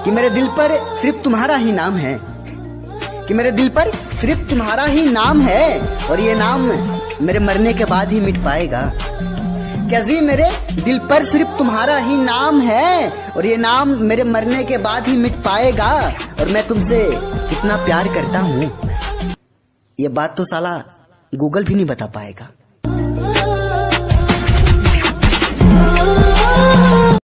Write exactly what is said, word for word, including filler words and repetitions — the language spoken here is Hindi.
कि मेरे दिल पर सिर्फ तुम्हारा ही नाम है, कि मेरे दिल पर सिर्फ तुम्हारा ही नाम है और ये नाम मेरे मरने के बाद ही मिट पाएगा। क्या जी मेरे दिल पर सिर्फ तुम्हारा ही नाम है और ये नाम मेरे मरने के बाद ही मिट पाएगा, और मैं तुमसे कितना प्यार करता हूँ ये बात तो साला गूगल भी नहीं बता पाएगा।